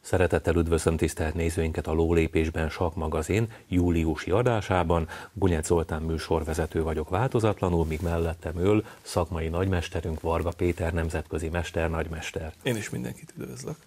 Szeretettel üdvözlöm tisztelt nézőinket a Lólépésben Sakk magazin júliusi adásában. Gunyec Zoltán műsorvezető vagyok változatlanul, míg mellettem ül szakmai nagymesterünk, Varga Péter nemzetközi mesternagymester. Én is mindenkit üdvözlök.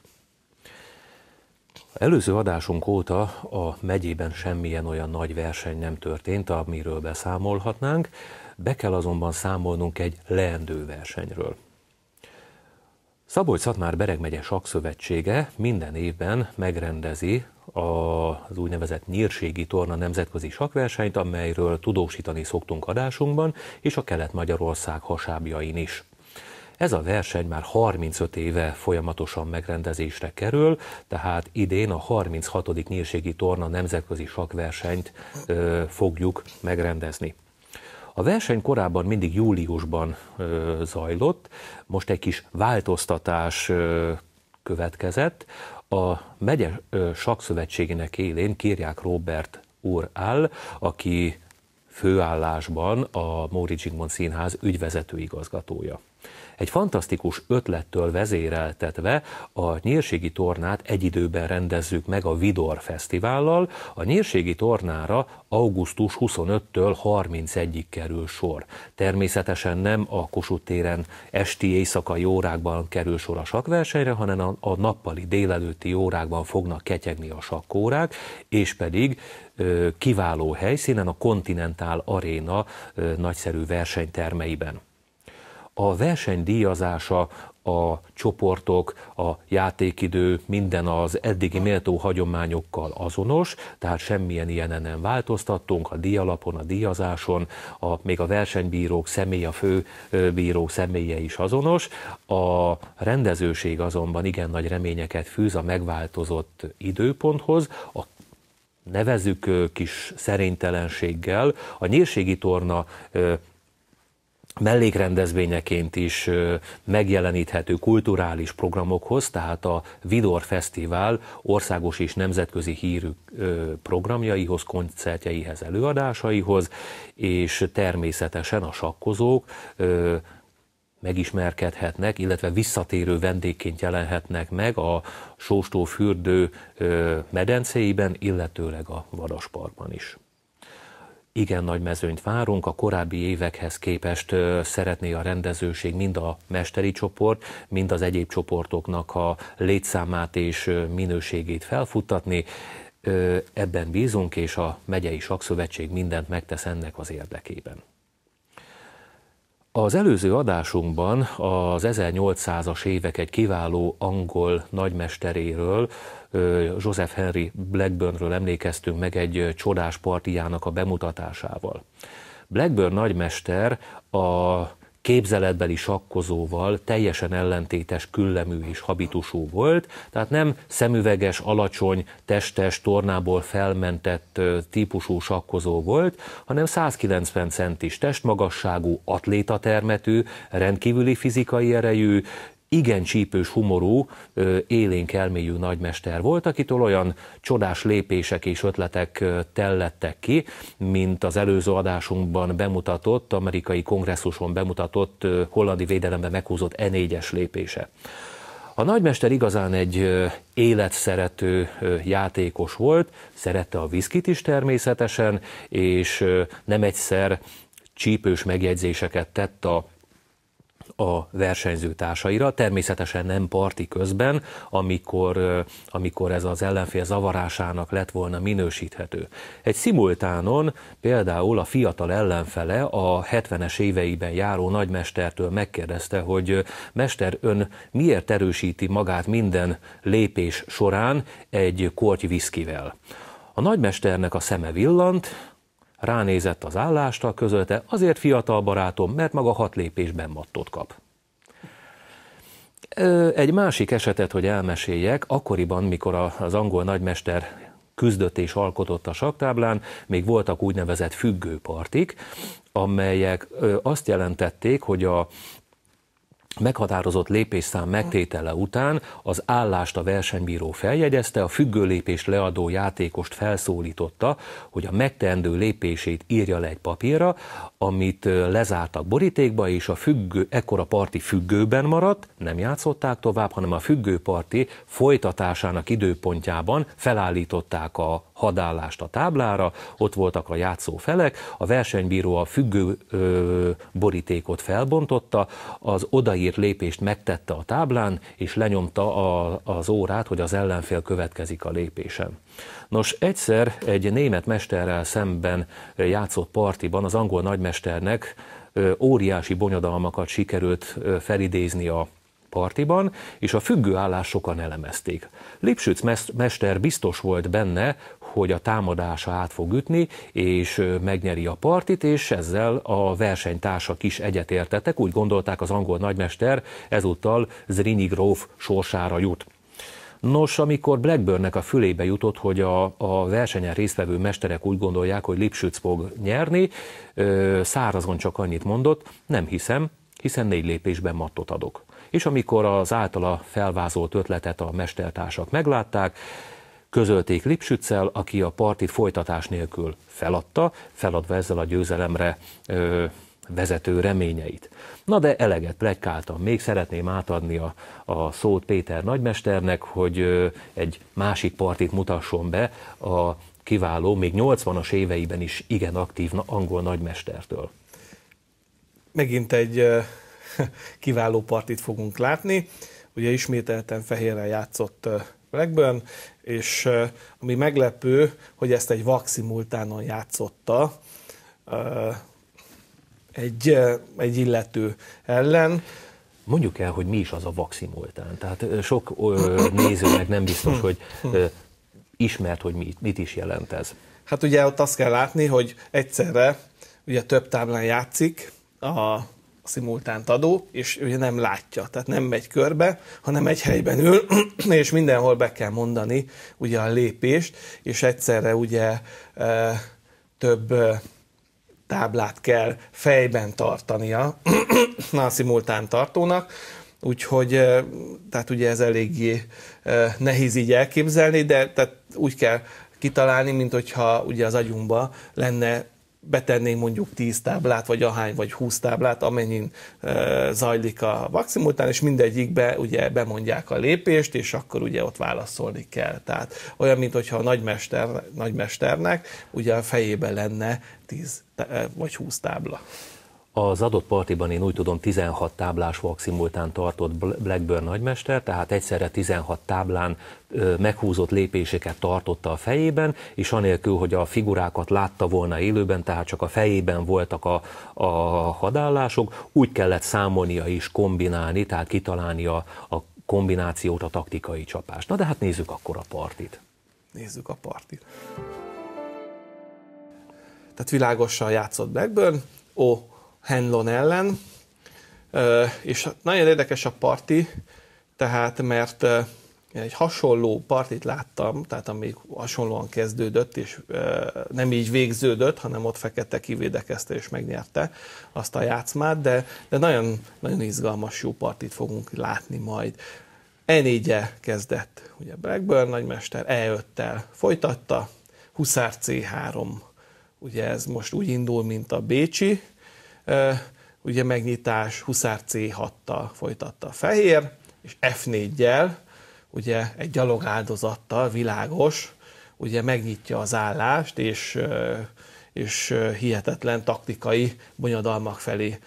Előző adásunk óta a megyében semmilyen olyan nagy verseny nem történt, amiről beszámolhatnánk. Be kell azonban számolnunk egy leendő versenyről. Szabolcs-Szatmár-Bereg megye Sakkszövetsége minden évben megrendezi az úgynevezett Nyírségi Torna nemzetközi sakkversenyt, amelyről tudósítani szoktunk adásunkban, és a Kelet-Magyarország hasábjain is. Ez a verseny már 35 éve folyamatosan megrendezésre kerül, tehát idén a 36. Nyírségi Torna nemzetközi sakkversenyt fogjuk megrendezni. A verseny korábban mindig júliusban zajlott, most egy kis változtatás következett. A megye sakkszövetségének élén Kirják Róbert úr áll, aki főállásban a Móricz Zsigmond Színház ügyvezető igazgatója. Egy fantasztikus ötlettől vezéreltetve a Nyírségi Tornát egy időben rendezzük meg a Vidor Fesztivállal. A Nyírségi Tornára augusztus 25-től 31-ig kerül sor. Természetesen nem a Kossuth téren esti éjszakai órákban kerül sor a sakkversenyre, hanem a nappali délelőtti órákban fognak ketyegni a sakkórák, és pedig kiváló helyszínen, a Continental Arena nagyszerű versenytermeiben. A verseny díjazása, a csoportok, a játékidő, minden az eddigi méltó hagyományokkal azonos, tehát semmilyen ilyenen nem változtattunk, a díjalapon, a díjazáson, még a versenybírók személye, a főbírók személye is azonos. A rendezőség azonban igen nagy reményeket fűz a megváltozott időponthoz, nevezzük kis szerénytelenséggel, a Nyírségi Torna mellékrendezvényeként is megjeleníthető kulturális programokhoz, tehát a Vidor Fesztivál országos és nemzetközi hírű programjaihoz, koncertjeihez, előadásaihoz, és természetesen a sakkozók megismerkedhetnek, illetve visszatérő vendégként jelenhetnek meg a Sóstófürdő medencéiben, illetőleg a Vadasparkban is. Igen nagy mezőnyt várunk, a korábbi évekhez képest szeretné a rendezőség mind a mesteri csoport, mind az egyéb csoportoknak a létszámát és minőségét felfuttatni. Ebben bízunk, és a megyei sakkszövetség mindent megtesz ennek az érdekében. Az előző adásunkban az 1800-as évek egy kiváló angol nagymesteréről, Joseph Henry Blackburnről emlékeztünk meg egy csodás partijának a bemutatásával. Blackburn nagymester a képzeletbeli sakkozóval teljesen ellentétes küllemű és habitusú volt, tehát nem szemüveges, alacsony, testes, tornából felmentett típusú sakkozó volt, hanem 190 centis testmagasságú, atlétatermetű, rendkívüli fizikai erejű, igen csípős humorú, élénk elmélyű nagymester volt, akitől olyan csodás lépések és ötletek tellettek ki, mint az előző adásunkban bemutatott, amerikai kongresszuson bemutatott, hollandi védelemben meghúzott E4-es lépése. A nagymester igazán egy életszerető játékos volt, szerette a viszkit is természetesen, és nem egyszer csípős megjegyzéseket tett a versenyző társaira, természetesen nem parti közben, amikor ez az ellenfél zavarásának lett volna minősíthető. Egy szimultánon például a fiatal ellenfele a 70-es éveiben járó nagymestertől megkérdezte, hogy mester, ön miért erősíti magát minden lépés során egy korty viszkivel? A nagymesternek a szeme villant, ránézett az állástal, közölte, azért fiatal barátom, mert maga 6 lépésben mattot kap. Egy másik esetet, hogy elmeséljek, akkoriban, mikor az angol nagymester küzdött és alkotott a sakktáblán, még voltak úgynevezett függőpartik, amelyek azt jelentették, hogy meghatározott lépésszám megtétele után az állást a versenybíró feljegyezte, a függő lépést leadó játékost felszólította, hogy a megteendő lépését írja le egy papírra, amit lezártak borítékba, és ekkor a parti függőben maradt, nem játszották tovább, hanem a függőparti folytatásának időpontjában felállították a hadállást a táblára, ott voltak a játszó felek, a versenybíró a függő borítékot felbontotta, az odaírt lépést megtette a táblán, és lenyomta az órát, hogy az ellenfél következik a lépésen. Nos, egyszer egy német mesterrel szemben játszott partiban az angol nagymesternek óriási bonyodalmakat sikerült felidézni a partiban, és a függőállást sokan elemezték. Lipschütz mester biztos volt benne, hogy a támadása át fog ütni, és megnyeri a partit, és ezzel a versenytársak is egyetértettek, úgy gondolták, az angol nagymester ezúttal Zrínyi gróf sorsára jut. Nos, amikor Blackburnnek a fülébe jutott, hogy a versenyen résztvevő mesterek úgy gondolják, hogy Lipschütz fog nyerni, szárazon csak annyit mondott, nem hiszem, hiszen 4 lépésben mattot adok. És amikor az általa felvázolt ötletet a mestertársak meglátták, közölték Lipschützel, aki a partit folytatás nélkül feladva ezzel a győzelemre vezető reményeit. Na de eleget pletykáltam, még szeretném átadni a szót Péter nagymesternek, hogy egy másik partit mutasson be a kiváló, még 80-as éveiben is igen aktív angol nagymestertől. Megint egy kiváló partit fogunk látni. Ugye ismételten fehérrel játszott Blackburn, és ami meglepő, hogy ezt egy vakszimultánon játszotta egy illető ellen. Mondjuk el, hogy mi is az a vakszimultán. Tehát sok nézőnek nem biztos, hogy ismert, hogy mit is jelent ez. Hát ugye ott azt kell látni, hogy egyszerre ugye több táblán játszik a szimultánt adó, és ugye nem látja, tehát nem megy körbe, hanem egy helyben ül, és mindenhol be kell mondani ugye a lépést, és egyszerre ugye több táblát kell fejben tartania a szimultán tartónak, úgyhogy tehát ugye ez eléggé nehéz így elképzelni, de tehát úgy kell kitalálni, mint hogyha ugye az agyunkba lenne, betennénk mondjuk 10 táblát, vagy ahány, vagy 20 táblát, amennyin zajlik a vakszimultán, és mindegyikbe ugye bemondják a lépést, és akkor ugye ott válaszolni kell. Tehát olyan, mint hogyha a nagymesternek ugye a fejében lenne 10 vagy 20 tábla. Az adott partiban én úgy tudom 16 táblás vakszimultán tartott Blackburn nagymester, tehát egyszerre 16 táblán meghúzott lépéseket tartotta a fejében, és anélkül, hogy a figurákat látta volna élőben, tehát csak a fejében voltak a hadállások, úgy kellett számolnia és kombinálni, tehát kitalálni a kombinációt, a taktikai csapást. Na de hát nézzük akkor a partit. Nézzük a partit. Tehát világosan játszott Blackburn, Hanlon ellen, és nagyon érdekes a parti, tehát mert egy hasonló partit láttam, tehát ami hasonlóan kezdődött, és nem így végződött, hanem ott fekete kivédekezte és megnyerte azt a játszmát, de nagyon, nagyon izgalmas jó partit fogunk látni majd. E4-je kezdett ugye Blackburn nagymester, E5-tel folytatta, huszár C3, ugye ez most úgy indul, mint a bécsi, ugye megnyitás, huszár C6-tal folytatta a fehér, és F4-jel, ugye egy gyalog áldozattal, világos, ugye megnyitja az állást, és hihetetlen taktikai bonyodalmak felé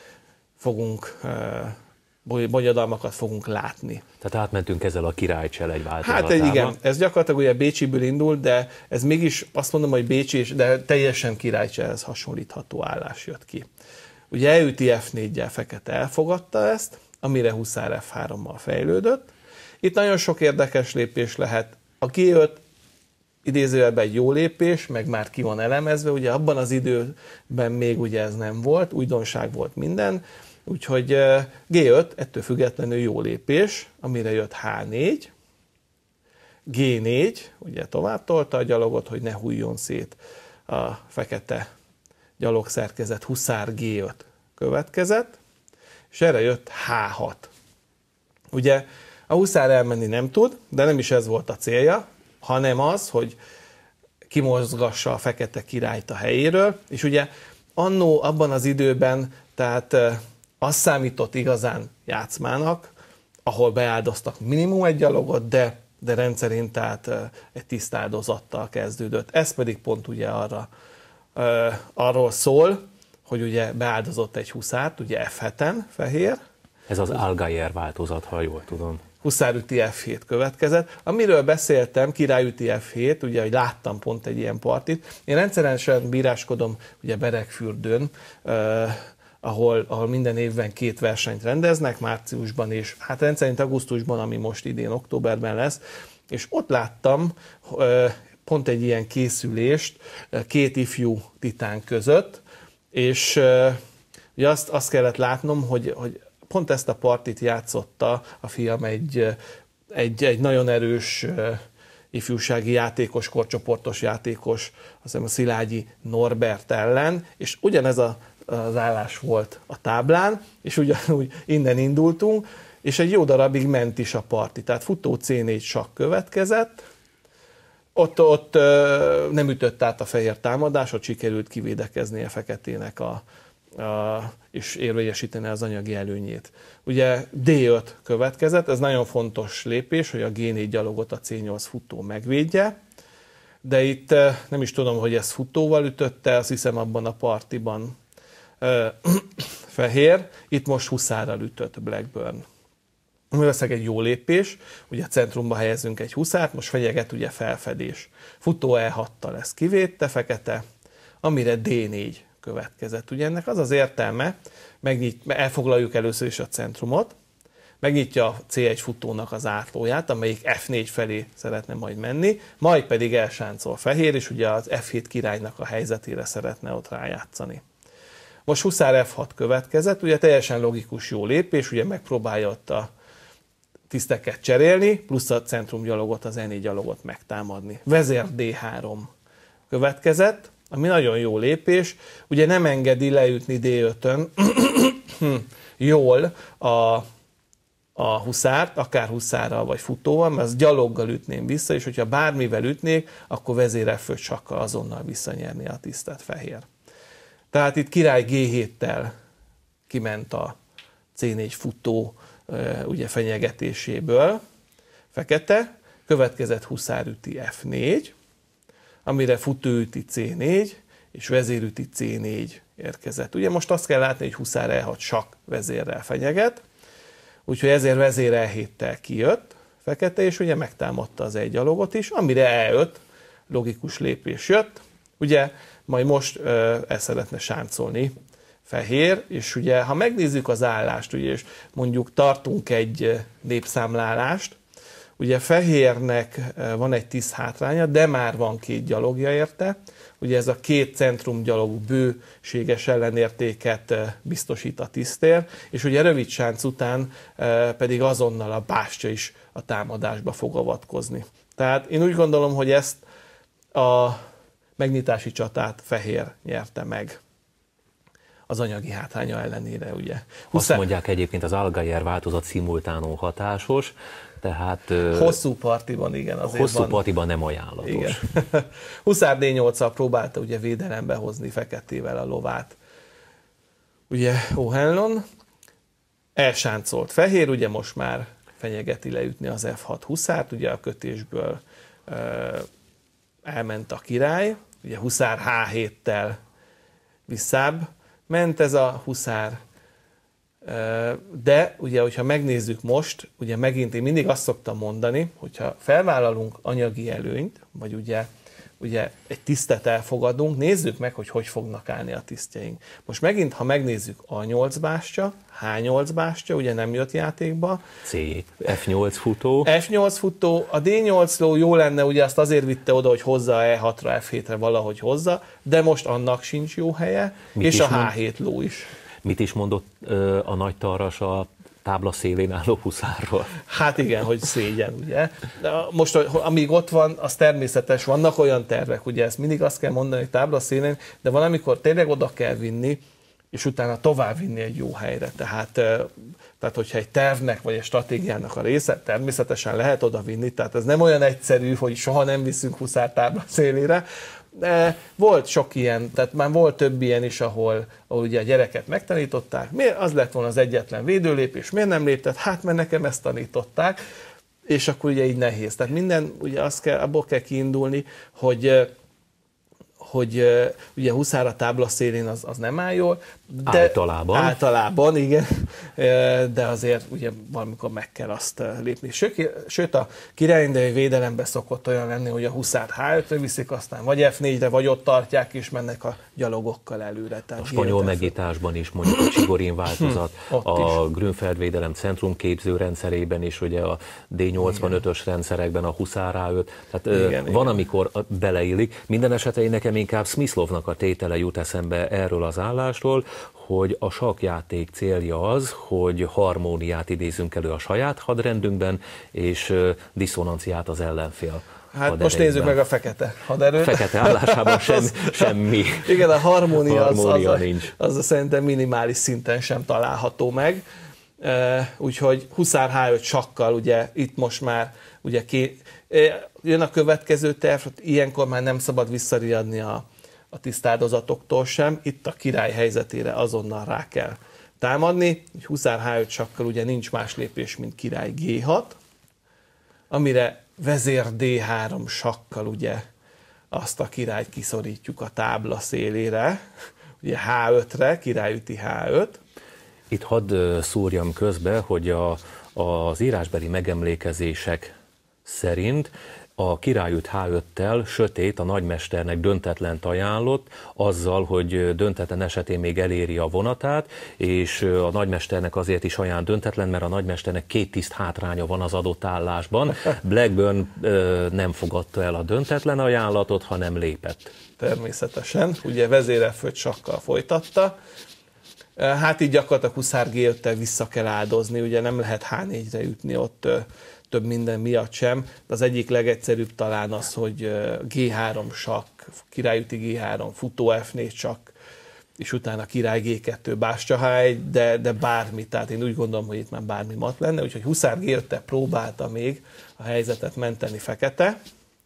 bonyodalmakat fogunk látni. Tehát átmentünk ezzel a királycsel egy változatába. Hát igen, ez gyakorlatilag ugye Bécsiből indul, de ez mégis azt mondom, hogy Bécsi, de teljesen királycselhez hasonlítható állás jött ki. Ugye elüti F4-jel fekete elfogadta ezt, amire huszár F3-mal fejlődött. Itt nagyon sok érdekes lépés lehet. A G5 idézőjelben egy jó lépés, meg már ki van elemezve, ugye abban az időben még ugye ez nem volt, újdonság volt minden, úgyhogy G5 ettől függetlenül jó lépés, amire jött H4, G4, ugye tovább tolta a gyalogot, hogy ne hújjon szét a fekete gyalogszerkezet, huszár G5 következett, és erre jött H6. Ugye a huszár elmenni nem tud, de nem is ez volt a célja, hanem az, hogy kimozgassa a fekete királyt a helyéről, és ugye annó abban az időben, tehát az számított igazán játszmának, ahol beáldoztak minimum egy gyalogot, de rendszerint tehát egy tisztáldozattal kezdődött. Ez pedig pont ugye arról szól, hogy ugye beáldozott egy huszárt, ugye F7-en fehér. Ez az Allgaier változat, ha jól tudom. Huszár üti F7 következett. Amiről beszéltem, király üti F7, ugye, hogy láttam pont egy ilyen partit. Én rendszeresen bíráskodom ugye Beregfürdőn, ahol minden évben 2 versenyt rendeznek, márciusban és hát rendszerint augusztusban, ami most idén októberben lesz, és ott láttam pont egy ilyen készülést 2 ifjú titán között, és ugye azt kellett látnom, hogy pont ezt a partit játszotta a fiam egy nagyon erős ifjúsági játékos, korcsoportos játékos, azt hiszem a Szilágyi Norbert ellen, és ugyanez az állás volt a táblán, és ugyanúgy innen indultunk, és egy jó darabig ment is a parti. Tehát futó C4 sakk következett, ott nem ütött át a fehér támadás, ott sikerült kivédekezni a feketének és érvényesíteni az anyagi előnyét. Ugye D5 következett, ez nagyon fontos lépés, hogy a G4 gyalogot a C8 futó megvédje, de itt nem is tudom, hogy ez futóval ütötte, azt hiszem abban a partiban fehér, itt most huszárral ütött Blackburn. Valószínűleg egy jó lépés, ugye a centrumba helyezünk egy huszárt, most fenyeget ugye felfedés. Futó E6-tal ezt kivédte fekete, amire D4 következett. Ugye ennek az az értelme, elfoglaljuk először is a centrumot, megnyitja a C1 futónak az átlóját, amelyik F4 felé szeretne majd menni, majd pedig elsáncol fehér, és ugye az F7 királynak a helyzetére szeretne ott rájátszani. Most huszár F6 következett, ugye teljesen logikus jó lépés, ugye megpróbálja ott a tiszteket cserélni, plusz a centrumgyalogot, az E4 gyalogot megtámadni. Vezér D3 következett, ami nagyon jó lépés, ugye nem engedi leütni D5-ön jól a huszárt, akár huszárral vagy futóval, mert az gyaloggal ütném vissza, és hogyha bármivel ütnék, akkor vezér F5 sakkal azonnal visszanyerni a tisztet fehér. Tehát itt király G7-tel kiment a C4 futó ugye fenyegetéséből, fekete, következett huszár üti F4, amire futó üti C4, és vezér üti C4 érkezett. Ugye most azt kell látni, hogy huszár E6 sakk vezérrel fenyeget, úgyhogy ezért vezér E7-tel kijött fekete, és ugye megtámadta az egy gyalogot is, amire E5 logikus lépés jött, ugye majd most ezt szeretne sáncolni fehér, és ugye ha megnézzük az állást, ugye, és mondjuk tartunk egy népszámlálást, ugye fehérnek van egy 10 hátránya, de már van 2 gyalogja érte, ugye ez a 2 centrumgyalog bőséges ellenértéket biztosít a tisztér, és ugye rövid sánc után pedig azonnal a bástya is a támadásba fog avatkozni. Tehát én úgy gondolom, hogy ezt a megnyitási csatát fehér nyerte meg az anyagi hátránya ellenére, ugye. Azt mondják egyébként, az Allgaier változat szimultánó hatásos, tehát... Hosszú partiban, igen. Hosszú partiban nem ajánlatos. Igen. Huszár D8-al próbálta ugye védelembe hozni feketével a lovát. Ugye O'Hanlon elsáncolt fehér, ugye most már fenyegeti leütni az F6 huszárt, ugye a kötésből elment a király, ugye huszár H7-tel visszább ment ez a huszár, de ugye, hogyha megnézzük most, ugye megint én mindig azt szoktam mondani, hogyha felvállalunk anyagi előnyt, vagy ugye egy tisztet elfogadunk, nézzük meg, hogy fognak állni a tisztjeink. Most megint, ha megnézzük A8 bástya, H8 bástya, ugye nem jött játékba. F8 futó. F8 futó, a D8 ló jó lenne, ugye azt azért vitte oda, hogy hozza E6-ra, F7-re valahogy hozza, de most annak sincs jó helye, és a H7 ló is. Mit is mondott a nagy tarras a tábla szélén álló huszárról? Hát igen, hogy szégyen, ugye. De most, amíg ott van, az természetes, vannak olyan tervek, ugye ezt mindig azt kell mondani, hogy tábla szélén, de valamikor tényleg oda kell vinni, és utána továbbvinni egy jó helyre. Tehát, hogyha egy tervnek vagy egy stratégiának a része, természetesen lehet oda vinni, tehát ez nem olyan egyszerű, hogy soha nem viszünk huszártábla szélére. De volt sok ilyen, tehát már volt több ilyen is, ahol ugye a gyereket megtanították. Miért az lett volna az egyetlen védőlépés, miért nem léptet? Hát, mert nekem ezt tanították, és akkor ugye így nehéz. Tehát minden, ugye abból kell kiindulni, hogy ugye huszára tábla szélén az nem áll jól. De általában, igen, de azért ugye valamikor meg kell azt lépni. Sőt, a királyi védelemben szokott olyan lenni, hogy a huszárt H5-re viszik, aztán vagy F4-re, vagy ott tartják, és mennek a gyalogokkal előre. Tehát a spanyol megnyitásban is, mondjuk a Csigorin változat, a Grünfeld védelem centrumképző rendszerében is, ugye a D85-ös rendszerekben a huszár H5, tehát igen, van, amikor beleillik. Minden esetre nekem inkább Smyslovnak a tétele jut eszembe erről az állásról, hogy a sakkjáték célja az, hogy harmóniát idézünk elő a saját hadrendünkben, és diszonanciát az ellenfél. Hát most nézzük meg a fekete haderőt. Fekete állásában semmi. Igen, a harmónia nincs. Az szerintem minimális szinten sem található meg. Úgyhogy huszár H5 sakkal, ugye itt most már ugye jön a következő terv, ilyenkor már nem szabad visszariadni a tisztáldozatoktól sem. Itt a király helyzetére azonnal rá kell támadni. Huszár H5 sakkal ugye nincs más lépés, mint király G6, amire vezér D3 sakkal ugye azt a királyt kiszorítjuk a tábla szélére, ugye H5-re, király üti H5. Itt hadd szúrjam közbe, hogy az írásbeli megemlékezések szerint a király üt H5-tel sötét a nagymesternek döntetlent ajánlott, azzal, hogy döntetlen esetén még eléri a vonatát, és a nagymesternek azért is ajánl döntetlen, mert a nagymesternek 2 tiszt hátránya van az adott állásban. Blackburn nem fogadta el a döntetlen ajánlatot, hanem lépett. Természetesen, ugye vezér F5 sakkal folytatta. Hát így gyakorlatilag huszár G5-tel vissza kell áldozni, ugye nem lehet H4-re ütni ott több minden miatt sem. Az egyik legegyszerűbb talán az, hogy G3 sakk, király üti G3, futó F4 sakk, és utána király G2, bástya H1, de bármi, tehát én úgy gondolom, hogy itt már bármi mat lenne, úgyhogy huszár G5-tel próbálta még a helyzetet menteni fekete.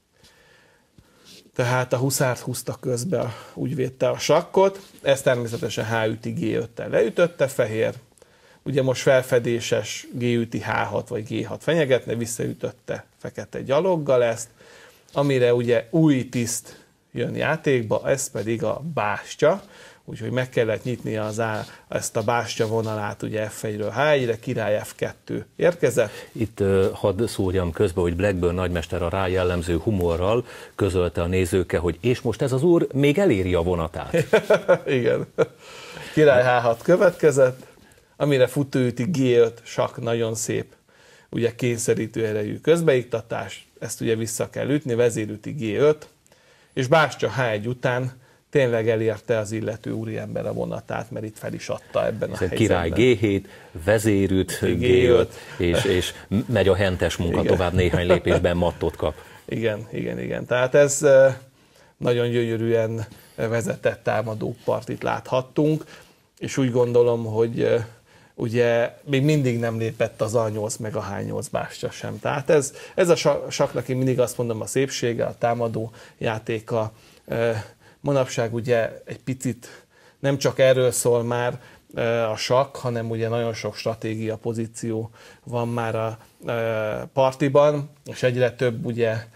Tehát a huszárt húzta közbe, úgy védte a sakkot, ezt természetesen H üti G5-tel leütötte fehér, ugye most felfedéses G üti H6 vagy G6 fenyegetne, visszaütötte fekete gyaloggal ezt, amire ugye új tiszt jön játékba, ez pedig a bástya, úgyhogy meg kellett nyitni ezt a bástya vonalát ugye F1-ről H1-re, király F2 érkezett. Itt hadd szúrjam közbe, hogy Blackburn nagymester a rá jellemző humorral közölte a nézőkkel, hogy és most ez az úr még eléri a vonatát. Igen. Király H6 következett, amire futó üti G5, sakk, nagyon szép, ugye kényszerítő erejű közbeiktatás, ezt ugye vissza kell ütni, vezér üti G5, és bástya H1 után tényleg elérte az illető úriember a vonatát, mert itt fel is adta ebben a helyzetben. Király G7, vezérüt G5, és megy a hentes munka, igen. Tovább néhány lépésben mattot kap. Igen. Tehát ez nagyon gyönyörűen vezetett támadópartit láthattunk, és úgy gondolom, hogy ugye még mindig nem lépett az A8 meg a H8 bástya sem. Tehát ez a sakknak én mindig azt mondom a szépsége, a támadó játéka. Manapság ugye egy picit nem csak erről szól már a sakk, hanem ugye nagyon sok stratégia pozíció van már a partiban, és egyre több ugye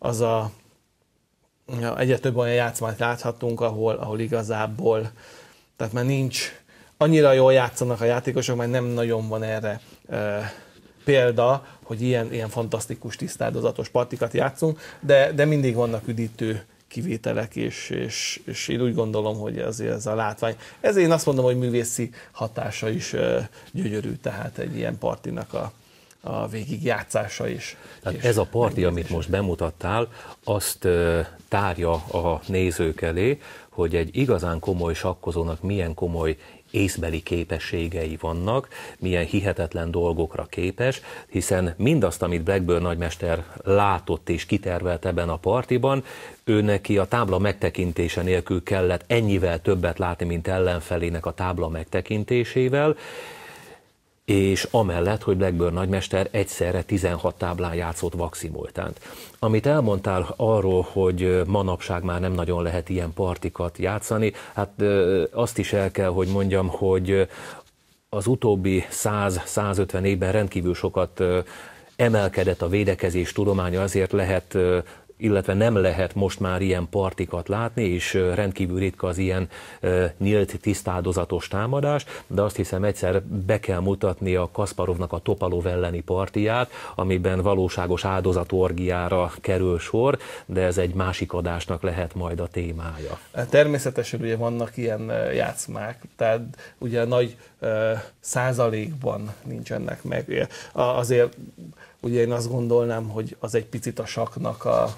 egyre több olyan játszmát láthatunk, ahol igazából, tehát már nincs, annyira jól játszanak a játékosok, mert nem nagyon van erre példa, hogy ilyen fantasztikus, tisztáldozatos partikat játszunk, de mindig vannak üdítő kivételek, és én úgy gondolom, hogy azért ez a látvány. Ezért én azt mondom, hogy művészi hatása is gyönyörű, tehát egy ilyen partinak a végigjátszása is. Tehát ez a parti, amit most bemutattál, azt tárja a nézők elé, hogy egy igazán komoly sakkozónak milyen komoly észbeli képességei vannak, milyen hihetetlen dolgokra képes, hiszen mindazt, amit Blackburn nagymester látott és kitervelt ebben a partiban, ő neki a tábla megtekintése nélkül kellett ennyivel többet látni, mint ellenfelének a tábla megtekintésével, és amellett, hogy Blackburn nagymester egyszerre 16 táblán játszott vaksimultánt. Amit elmondtál arról, hogy manapság már nem nagyon lehet ilyen partikat játszani, hát azt is el kell, hogy mondjam, hogy az utóbbi 100-150 évben rendkívül sokat emelkedett a védekezés tudománya, azért lehet, illetve nem lehet most már ilyen partikat látni, és rendkívül ritka az ilyen nyílt, tisztáldozatos támadás, de azt hiszem egyszer be kell mutatni a Kasparovnak a Topalov elleni partiját, amiben valóságos áldozatorgiára kerül sor, de ez egy másik adásnak lehet majd a témája. Természetesen ugye vannak ilyen játszmák, tehát ugye nagy százalékban nincsenek meg. Azért ugye én azt gondolnám, hogy az egy picit a sakknak a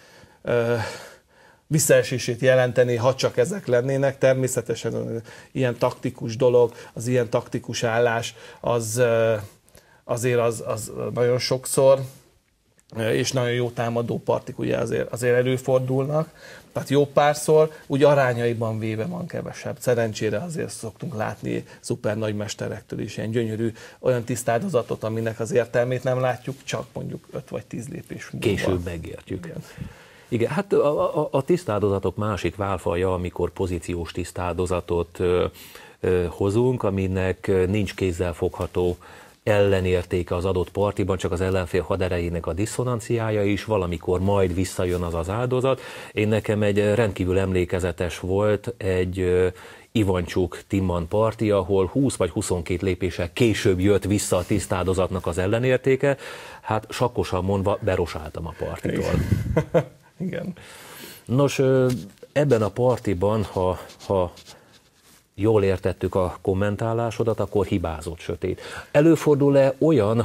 visszaesését jelenteni, ha csak ezek lennének. Természetesen ilyen taktikus dolog, az ilyen taktikus állás, az azért az nagyon sokszor, és nagyon jó támadó partik ugye azért előfordulnak. Tehát jó párszor, úgy arányaiban véve van kevesebb. Szerencsére azért szoktunk látni szuper nagymesterektől is ilyen gyönyörű, olyan tisztáldozatot, aminek az értelmét nem látjuk, csak mondjuk 5 vagy 10 lépés múlva. Később megértjük. Igen, hát a tisztáldozatok másik válfaja, amikor pozíciós tisztáldozatot hozunk, aminek nincs kézzel fogható ellenértéke az adott partiban, csak az ellenfél haderejének a diszonanciája is, valamikor majd visszajön az az áldozat. Nekem egy rendkívül emlékezetes volt egy Ivancsuk Timman parti, ahol 20 vagy 22 lépéssel később jött vissza a tisztáldozatnak az ellenértéke. Hát sakkosan mondva berosáltam a partitól. Igen. Nos, ebben a partiban, ha jól értettük a kommentálásodat, akkor hibázott sötét. Előfordul-e olyan,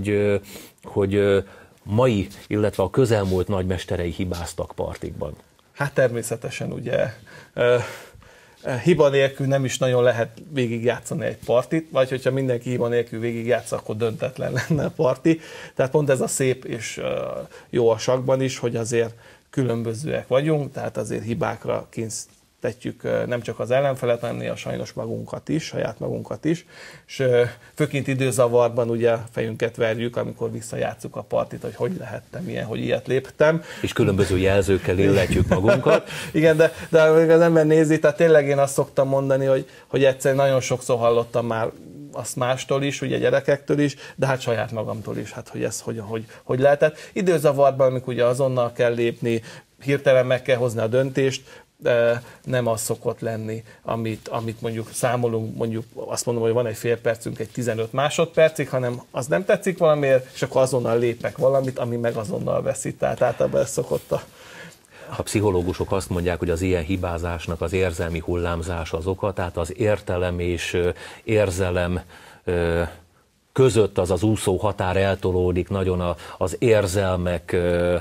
hogy mai, illetve a közelmúlt nagymesterei hibáztak partikban? Hát természetesen ugye hiba nélkül nem is nagyon lehet végigjátszani egy partit, vagy hogyha mindenki hiba nélkül végigjátsz, akkor döntetlen lenne a parti. Tehát pont ez a szép és jó a sakkban is, hogy azért különbözőek vagyunk, tehát azért hibákra kényszerítjük nem csak az ellenfelet, hanem néha sajnos magunkat is, saját magunkat is, és főként időzavarban ugye fejünket verjük, amikor visszajátszuk a partit, hogy lehettem ilyen, hogy ilyet léptem. És különböző jelzőkkel illetjük magunkat. Igen, de az ember nézi, tehát tényleg én azt szoktam mondani, hogy egyszer nagyon sokszor hallottam már azt mástól is, ugye gyerekektől is, de hát saját magamtól is, hát hogy ez hogy lehetett. Időzavarban, amikor ugye azonnal kell lépni, hirtelen meg kell hozni a döntést, de nem az szokott lenni, amit mondjuk számolunk, mondjuk azt mondom, hogy van egy fél percünk, egy 15 másodpercig, hanem az nem tetszik valamiért, és akkor azonnal lépek valamit, ami meg azonnal veszít. Tehát általában ez szokott a pszichológusok azt mondják, hogy az ilyen hibázásnak az érzelmi hullámzás az oka, tehát az értelem és érzelem között az úszó határ eltolódik nagyon az érzelmek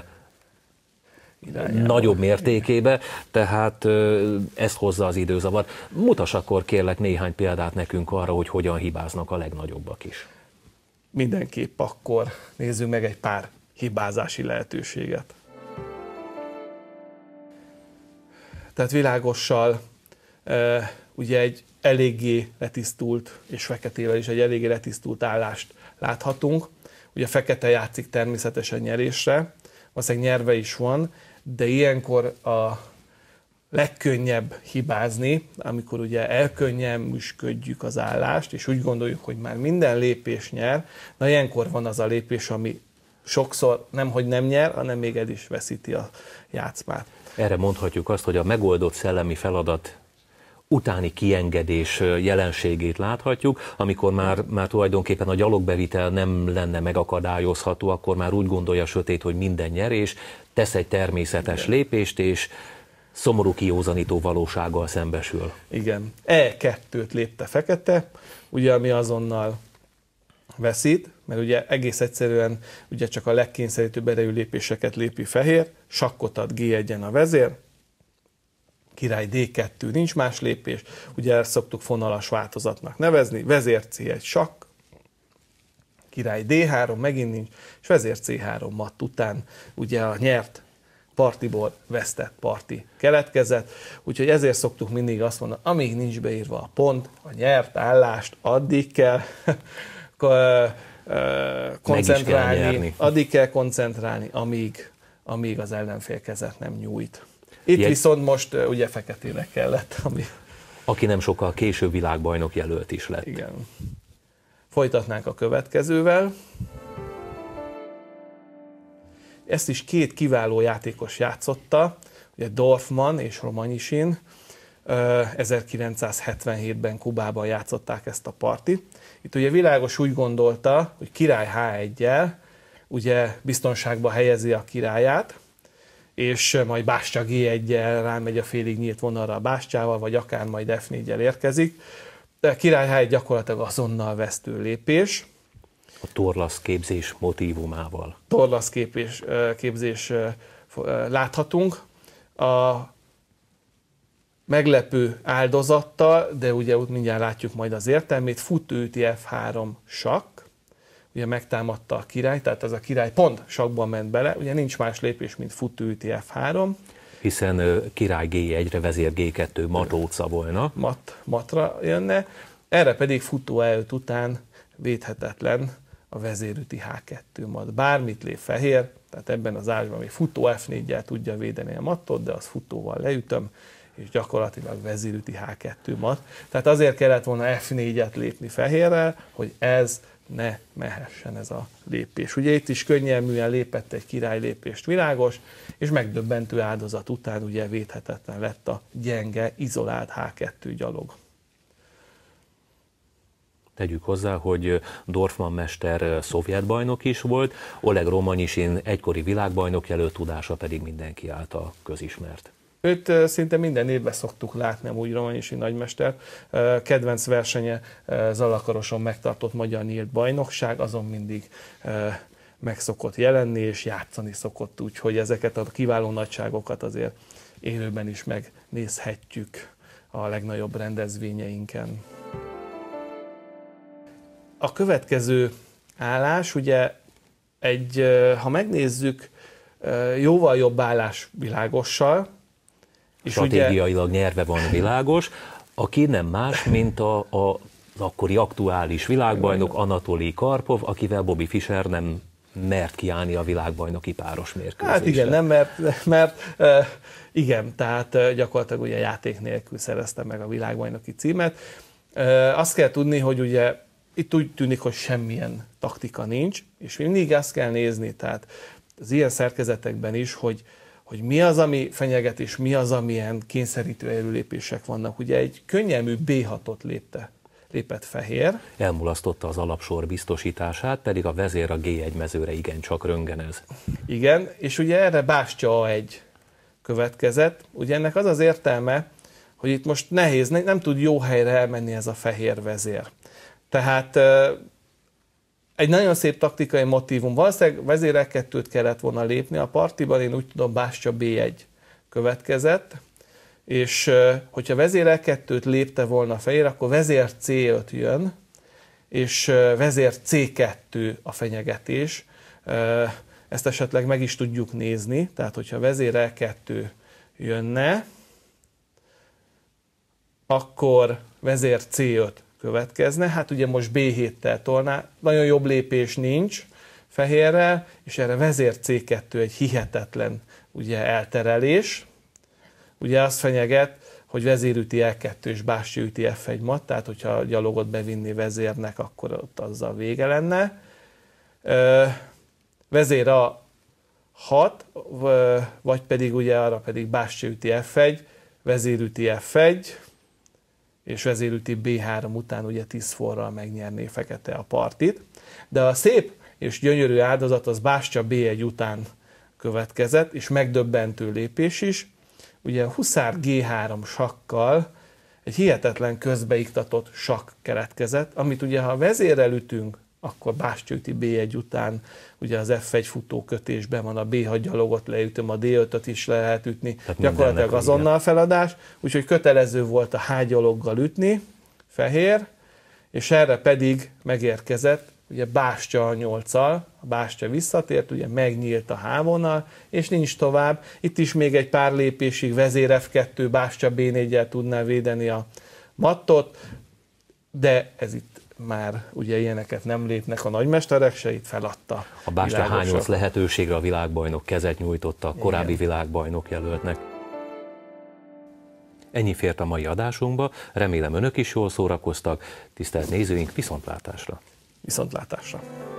nagyobb mértékébe, tehát ezt hozza az időzavar. Mutass akkor kérlek néhány példát nekünk arra, hogy hogyan hibáznak a legnagyobbak is. Mindenképp akkor nézzünk meg egy pár hibázási lehetőséget. Tehát világossal ugye egy eléggé letisztult, és feketével is egy eléggé letisztult állást láthatunk. Ugye a fekete játszik természetesen nyerésre, valószínűleg nyerve is van, de ilyenkor a legkönnyebb hibázni, amikor ugye elkönnyelműsködjük az állást, és úgy gondoljuk, hogy már minden lépés nyer, na ilyenkor van az a lépés, ami sokszor nemhogy nem nyer, hanem még el is veszíti a játszmát. Erre mondhatjuk azt, hogy a megoldott szellemi feladat utáni kiengedés jelenségét láthatjuk, amikor már tulajdonképpen a gyalogbevitel nem lenne megakadályozható, akkor már úgy gondolja a sötét, hogy minden nyerés, tesz egy természetes lépést, és szomorú kiózanító valósággal szembesül. Igen. E2-t lépte fekete, ugye ami azonnal veszít, mert ugye egész egyszerűen ugye csak a legkényszerítőbb erejű lépéseket lépi fehér, sakkot ad G1-en a vezér, király D2, nincs más lépés, ugye ezt szoktuk fonalas változatnak nevezni, vezér C1 sakk, király D3, megint nincs, és vezér C3 matt után ugye a nyert partiból vesztett parti keletkezett, úgyhogy ezért szoktuk mindig azt mondani, amíg nincs beírva a pont, a nyert állást addig kell koncentrálni, addig kell koncentrálni, amíg az ellenfél kezet nem nyújt. Itt viszont most ugye feketének kellett. Aki nem sokkal később világbajnok jelölt is lett. Igen. Folytatnánk a következővel. Ezt is két kiváló játékos játszotta, ugye Dorfman és Romanyisin. 1977-ben Kubában játszották ezt a partit. Itt ugye Világos úgy gondolta, hogy király H1-jel ugye biztonságba helyezi a királyát, és majd bástya G1-jel rámegy a félig nyílt vonalra a bástyával, vagy akár majd F4-jel érkezik. De a király H1 gyakorlatilag azonnal vesztő lépés. A torlasz képzés motívumával. Torlasz képzés láthatunk. A meglepő áldozattal, de ugye mindjárt látjuk majd az értelmét, futőüti F3 sakk, ugye megtámadta a király, tehát ez a király pont sakkban ment bele, ugye nincs más lépés, mint futőüti F3. Hiszen király G1-re, vezér G2 matóca volna. Matra jönne, erre pedig futó E5 után védhetetlen a vezérüti H2 mat. Bármit lép fehér, tehát ebben az állásban még futó F4-jel tudja védeni a mattot, de az futóval leütöm, és gyakorlatilag vezérüti H2 mat. Tehát azért kellett volna F4-et lépni fehérrel, hogy ez ne mehessen ez a lépés. Ugye itt is könnyelműen lépett egy királylépést Világos, és megdöbbentő áldozat után ugye védhetetlen lett a gyenge, izolált H2 gyalog. Tegyük hozzá, hogy Dorfman mester szovjet bajnok is volt, Oleg Romanyisin egykori világbajnok jelölt, tudása pedig mindenki által közismert. Őt szinte minden évben szoktuk látni, amúgy Romanyisin nagymester. Kedvenc versenye Zalakaroson megtartott magyar nyílt bajnokság, azon mindig meg szokott jelenni, és játszani szokott, úgyhogy ezeket a kiváló nagyságokat azért élőben is megnézhetjük a legnagyobb rendezvényeinken. A következő állás, ugye ha megnézzük, jóval jobb állás Világossal, és stratégiailag nyerve van Világos, aki nem más, mint az akkori aktuális világbajnok Anatolij Karpov, akivel Bobby Fischer nem mert kiállni a világbajnoki páros mérkőzésre. Hát igen, nem mert igen, tehát gyakorlatilag ugye játék nélkül szerezte meg a világbajnoki címet. Azt kell tudni, hogy ugye itt úgy tűnik, hogy semmilyen taktika nincs, és mindig azt kell nézni, tehát az ilyen szerkezetekben is, hogy mi az, ami fenyeget, és mi az, amilyen kényszerítő erőlépések vannak. Ugye egy könnyelmű B6-ot lépett fehér. Elmulasztotta az alapsor biztosítását, pedig a vezér a G1 mezőre igencsak röngenez. Igen, és ugye erre bástya A1 következett. Ugye ennek az az értelme, hogy itt most nehéz, nem tud jó helyre elmenni ez a fehér vezér. Tehát egy nagyon szép taktikai motívum. Valószínűleg vezér E2-t kellett volna lépni a partiban, én úgy tudom, bástya B1 következett, és hogyha vezér E2-t lépte volna a fehér, akkor vezér C5 jön, és vezér C2 a fenyegetés. Ezt esetleg meg is tudjuk nézni, tehát hogyha vezér E2 jönne, akkor vezér C5 következne, hát ugye most B7-tel tolná, nagyon jobb lépés nincs fehérrel, és erre vezér C2 egy hihetetlen ugye elterelés, ugye azt fenyeget, hogy vezérüti E2 és bástya üti F1 mat, tehát hogyha a gyalogot bevinni vezérnek, akkor ott azzal vége lenne. Vezér A6, vagy pedig ugye arra pedig bástya üti F1, vezér üti F1, és vezérüti B3 után ugye 10 forral megnyerné fekete a partit. De a szép és gyönyörű áldozat az bástya B1 után következett, és megdöbbentő lépés is. Ugye huszár G3 sakkal egy hihetetlen közbeiktatott sakk keletkezett, amit ugye ha vezérrel ütünk, akkor Bástya üti B1 után, ugye az F1 futókötésben van, a B6 gyalogot leütöm, a D5-öt is le lehet ütni, tehát gyakorlatilag azonnal feladás, úgyhogy kötelező volt a H gyaloggal ütni, fehér, és erre pedig megérkezett ugye Bástya a 8-al, a Bástya visszatért, ugye megnyílt a H vonal, és nincs tovább. Itt is még egy pár lépésig vezér F2, Bástya B4-jel tudná védeni a mattot, de ez itt már ugye ilyeneket nem lépnek a nagymesterek se, itt feladta. A Bástya H8 lehetőségre a világbajnok kezet nyújtotta a korábbi igen. világbajnok jelöltnek. Ennyi fért a mai adásunkba, remélem önök is jól szórakoztak, tisztelt nézőink, viszontlátásra! Viszontlátásra!